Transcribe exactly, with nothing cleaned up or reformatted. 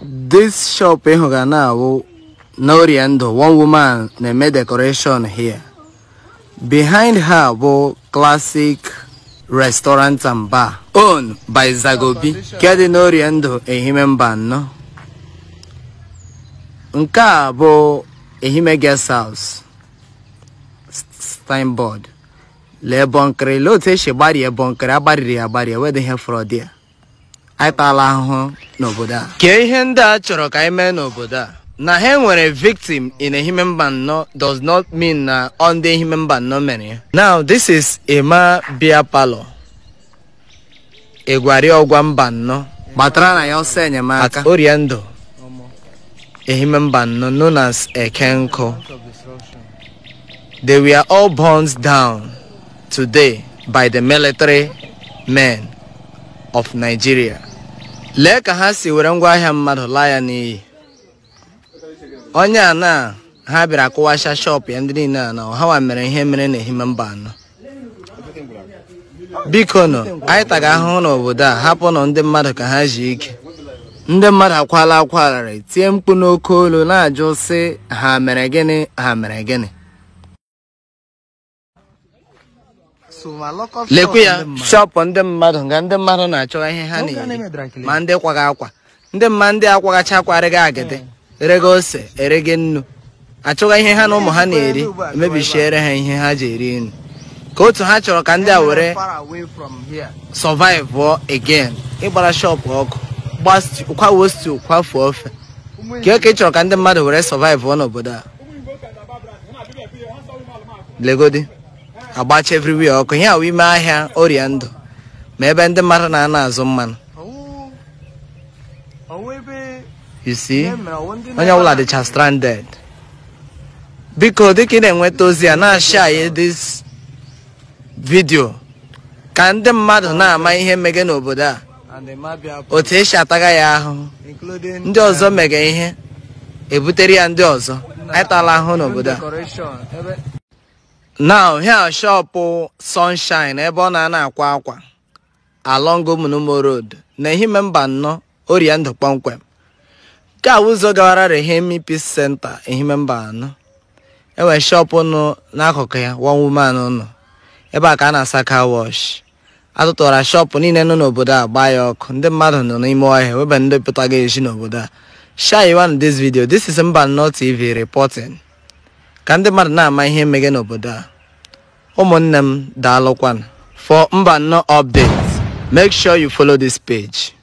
This shop in Hogana, Noriendo, one woman, they made decoration here. Behind her, wo classic restaurant and bar owned by Zagobi. Kedi Noriendo, Ehime Mbano. Nka bo Ehime guest house. Steinboard. Le bonkre lo te shebari e bonkre abari abari where they have fraud there. I tala ho no boda. Ke ihe nda choro ka ime no boda. Na he nwere victim in Ehime Mbano does not mean na on the Ehime Mbano many. Now this is Ema Beer Parlor. Egwari ogwa Mbano. Batara na yo se nyamaka. At Oriendo. Ehime Mbano known as Ekenko. They were all burned down today by the military men of Nigeria. Leka hasi werengwa ahia mmadụ laya n'iyi. Onye a na ha bịara akụwasha shop ya ndị niile na ha wa mere ihe mere na Ehime Mbano. Biko no, anyị taga ahụhụ n'obodo a hapụ nọ ndị mmadụ ka ha ji ike. Ndị mmadụ akwala akwalara tie mkpu n'oke olu na-ajụ sị ha mere gịnị ha mere gịnị. Lekwe ya shop ndị mmadụ nga ndị mmadụ na-achọ ihe ha na-eri ma ndị kwaga akwa ndị mma ndị akwagacha akwarịga agide erega ose erege nnu achọga ihe ha na ụmụ ha na-eri emebishiere ha ihe ha ji eri nnu ka otu ha chọrọ ka ndị a were survive again ịgbara shop ọkụ kwawo stew kwafuo ofe ka oke chọrọ ka ndị mmadụ were survive n'obodo a legodi agbacha everywhere ọkụ ihe awa ime ahịa Oriendo ma ebe ndị mmadụ na-ana azụ mmanụ. You see, onye ọbụla dịcha stranded. Biko dịka ị na-enweta ozi a na-share this video ka ndị mmadụ na-ama ihe mege n'obodo a otu esi ataga ya ahụ ndị ọzọ mege ihe ebutere ya ndị ọzọ atala ahụ n'obodo a. Now here shop Sunshine ebe ọ na-ana akwa akwa along Omunumo Road na Ehime Mbano Oriendo kpọmkwem. Ka ụzọ gawara Ehime Peace Center Ehime Mbano. Ewe shop nọ n'akụkụ ya one woman nọ. Ebe a ka a na-asa car wash. Atụtụra shop niile nọ n'obodo a gbaa ya ọkụ. Ndị mmadụ nọ n'ime ọhịa webe ndị pụtaga eji n'obodo a. Share you on this video. This is Mbano T V reporting. Ka ndị mmadụ na-ama ihe mege n'obodo a. Ụmụnne m daalụkwanụ. For Mbano updates, make sure you follow this page.